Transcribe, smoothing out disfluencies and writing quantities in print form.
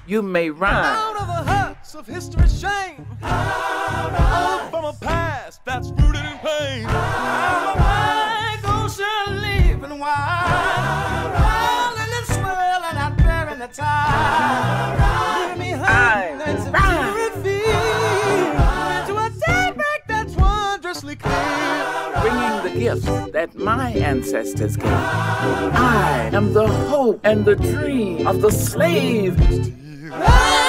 you may rhyme. Out of the huts of history's shame, out from a past that's rooted in pain. I'm a white ocean leaving wide, rolling and swirling out there in the tide. Leaving behind nights of teary fear into a daybreak that's wondrously clear. Bringing the gifts that my ancestors gave. I am the hope and the dream of the slave. Ah!